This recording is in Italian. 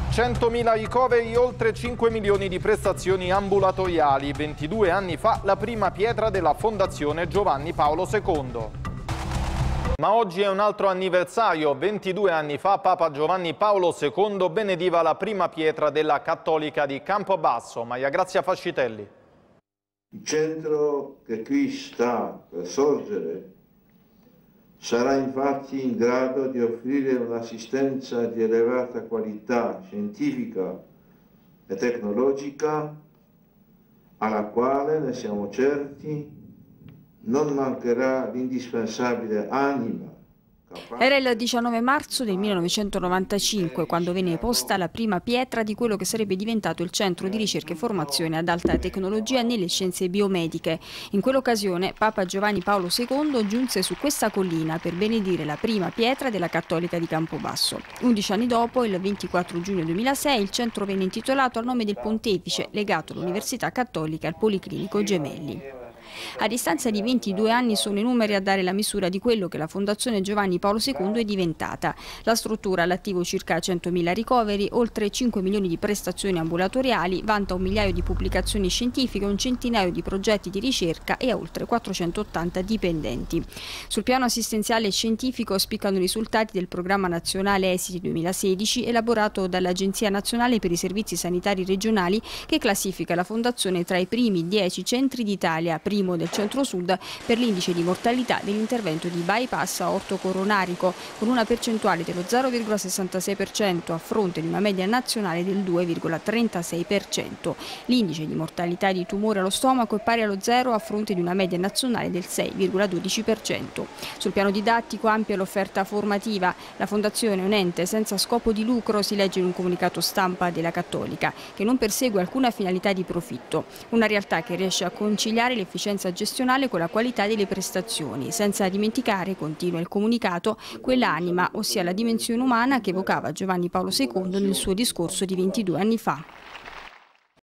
100.000 ricoveri, oltre 5 milioni di prestazioni ambulatoriali. 22 anni fa la prima pietra della Fondazione Giovanni Paolo II. Ma oggi è un altro anniversario. 22 anni fa Papa Giovanni Paolo II benediva la prima pietra della Cattolica di Campobasso. Maria Grazia Fascitelli. Il centro che qui sta per sorgere sarà infatti in grado di offrire un'assistenza di elevata qualità scientifica e tecnologica, alla quale, ne siamo certi, non mancherà l'indispensabile anima. Era il 19 marzo del 1995 quando venne posta la prima pietra di quello che sarebbe diventato il centro di ricerca e formazione ad alta tecnologia nelle scienze biomediche. In quell'occasione Papa Giovanni Paolo II giunse su questa collina per benedire la prima pietra della Cattolica di Campobasso. 11 anni dopo, il 24 giugno 2006, il centro venne intitolato al nome del pontefice, legato all'Università Cattolica e al Policlinico Gemelli. A distanza di 22 anni sono i numeri a dare la misura di quello che la Fondazione Giovanni Paolo II è diventata. La struttura ha all'attivo circa 100.000 ricoveri, oltre 5 milioni di prestazioni ambulatoriali, vanta 1 migliaio di pubblicazioni scientifiche, un centinaio di progetti di ricerca e ha oltre 480 dipendenti. Sul piano assistenziale e scientifico spiccano i risultati del Programma Nazionale Esiti 2016 elaborato dall'Agenzia Nazionale per i Servizi Sanitari Regionali, che classifica la Fondazione tra i primi 10 centri d'Italia, primo del centro-sud per l'indice di mortalità dell'intervento di bypass aortocoronarico, con una percentuale dello 0,66% a fronte di una media nazionale del 2,36%. L'indice di mortalità di tumore allo stomaco è pari allo 0 a fronte di una media nazionale del 6,12%. Sul piano didattico ampia l'offerta formativa. La Fondazione è un ente senza scopo di lucro, si legge in un comunicato stampa della Cattolica, che non persegue alcuna finalità di profitto. Una realtà che riesce a conciliare l'efficienza gestionale con la qualità delle prestazioni, senza dimenticare, continua il comunicato, quell'anima, ossia la dimensione umana che evocava Giovanni Paolo II nel suo discorso di 22 anni fa.